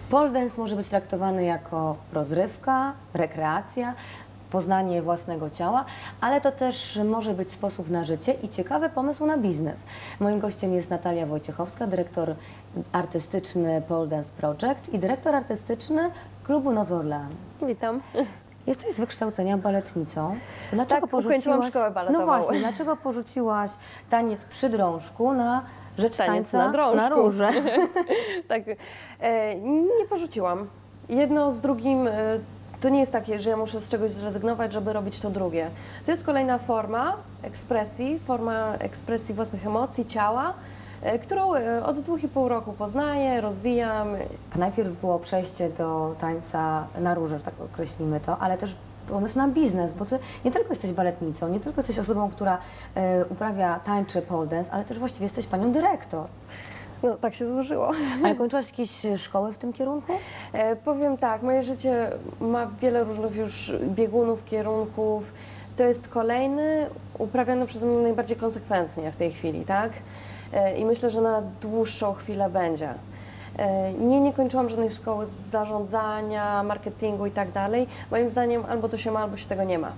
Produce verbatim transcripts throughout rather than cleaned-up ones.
Pole dance może być traktowany jako rozrywka, rekreacja, poznanie własnego ciała, ale to też może być sposób na życie i ciekawy pomysł na biznes. Moim gościem jest Natalia Wojciechowska, dyrektor artystyczny Pole Dance Project i dyrektor artystyczny klubu Nowy Orlean. Witam. Jesteś z wykształcenia baletnicą. To dlaczego Tak, ukończyłam szkołę baletową. No właśnie, dlaczego porzuciłaś taniec przy drążku na rzecz Taniec tańca na drążku. na róże? Tak, e, nie porzuciłam. Jedno z drugim e, to nie jest takie, że ja muszę z czegoś zrezygnować, żeby robić to drugie. To jest kolejna forma ekspresji, forma ekspresji własnych emocji, ciała, e, którą e, od dwóch i pół roku poznaję, rozwijam. Najpierw było przejście do tańca na róże, że tak określimy to, ale też pomysł na biznes, bo ty nie tylko jesteś baletnicą, nie tylko jesteś osobą, która e, uprawia, tańczy pole dance, ale też właściwie jesteś panią dyrektor. No tak się złożyło. Ale kończyłaś jakieś szkoły w tym kierunku? E, powiem tak, moje życie ma wiele różnych już biegunów, kierunków. To jest kolejny, uprawiany przeze mnie najbardziej konsekwentnie w tej chwili, tak? E, I myślę, że na dłuższą chwilę będzie. E, nie, nie kończyłam żadnej szkoły zarządzania, marketingu i tak dalej. Moim zdaniem albo to się ma, albo się tego nie ma.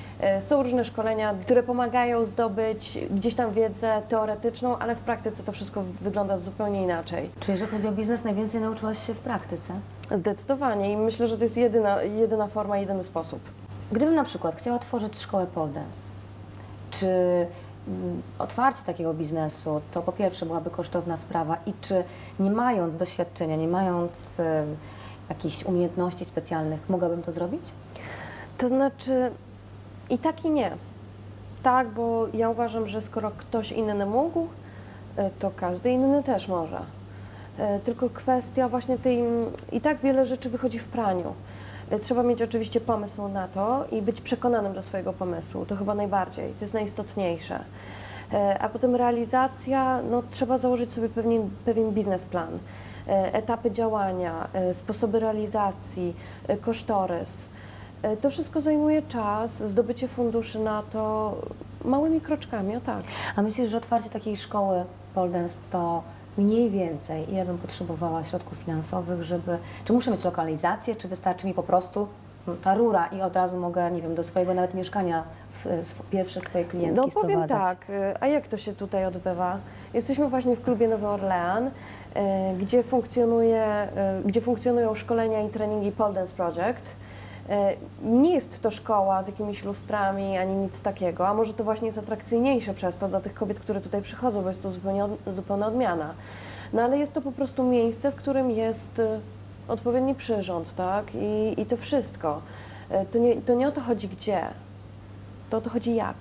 Są różne szkolenia, które pomagają zdobyć gdzieś tam wiedzę teoretyczną, ale w praktyce to wszystko wygląda zupełnie inaczej. Czy jeżeli chodzi o biznes, najwięcej nauczyłaś się w praktyce? Zdecydowanie i myślę, że to jest jedyna, jedyna forma, jedyny sposób. Gdybym na przykład chciała tworzyć szkołę pole dance, czy mm, otwarcie takiego biznesu to po pierwsze byłaby kosztowna sprawa i czy nie mając doświadczenia, nie mając e, jakichś umiejętności specjalnych, mogłabym to zrobić? To znaczy i tak i nie. Tak, bo ja uważam, że skoro ktoś inny mógł, to każdy inny też może. Tylko kwestia właśnie tej, i tak wiele rzeczy wychodzi w praniu. Trzeba mieć oczywiście pomysł na to i być przekonanym do swojego pomysłu. To chyba najbardziej, to jest najistotniejsze. A potem realizacja, no trzeba założyć sobie pewien, pewien biznesplan, etapy działania, sposoby realizacji, kosztorys. To wszystko zajmuje czas, zdobycie funduszy na to małymi kroczkami, o tak. A myślisz, że otwarcie takiej szkoły pole dance to mniej więcej, ile bym potrzebowała środków finansowych, żeby... Czy muszę mieć lokalizację, czy wystarczy mi po prostu ta rura i od razu mogę, nie wiem, do swojego nawet mieszkania w, w pierwsze swoje klientki no, powiem sprowadzać? tak, a jak to się tutaj odbywa? Jesteśmy właśnie w klubie Nowy Orlean, gdzie, funkcjonuje, gdzie funkcjonują szkolenia i treningi Pole Dance Project. Nie jest to szkoła z jakimiś lustrami ani nic takiego, a może to właśnie jest atrakcyjniejsze przez to dla tych kobiet, które tutaj przychodzą, bo jest to zupełnie, zupełna odmiana. No ale jest to po prostu miejsce, w którym jest odpowiedni przyrząd, tak? I, i to wszystko. To nie, to nie o to chodzi gdzie, to o to chodzi jak.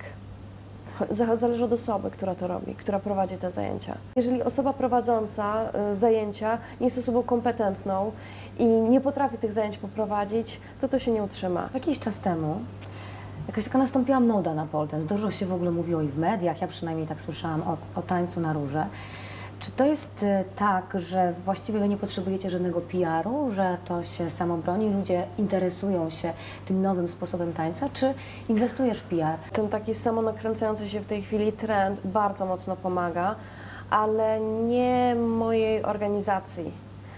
Zależy od osoby, która to robi, która prowadzi te zajęcia. Jeżeli osoba prowadząca zajęcia nie jest osobą kompetentną i nie potrafi tych zajęć poprowadzić, to to się nie utrzyma. Jakiś czas temu jakaś taka nastąpiła moda na pole dance. Dużo się w ogóle mówiło i w mediach, ja przynajmniej tak słyszałam o, o tańcu na róże. Czy to jest tak, że właściwie wy nie potrzebujecie żadnego P R u, że to się samo broni, ludzie interesują się tym nowym sposobem tańca, czy inwestujesz w P R? Ten taki samonakręcający się w tej chwili trend bardzo mocno pomaga, ale nie mojej organizacji.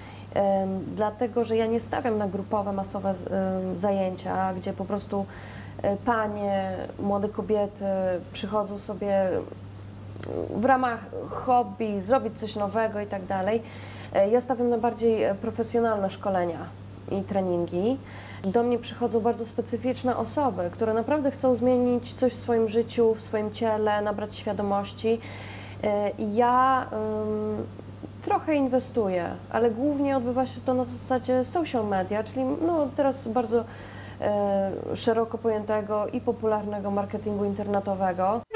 Um, dlatego, że ja nie stawiam na grupowe, masowe um, zajęcia, gdzie po prostu um, panie, młode kobiety przychodzą sobie w ramach hobby, zrobić coś nowego i tak dalej. Ja stawiam na bardziej profesjonalne szkolenia i treningi. Do mnie przychodzą bardzo specyficzne osoby, które naprawdę chcą zmienić coś w swoim życiu, w swoim ciele, nabrać świadomości. I ja um, trochę inwestuję, ale głównie odbywa się to na zasadzie social media, czyli no, teraz bardzo e, szeroko pojętego i popularnego marketingu internetowego.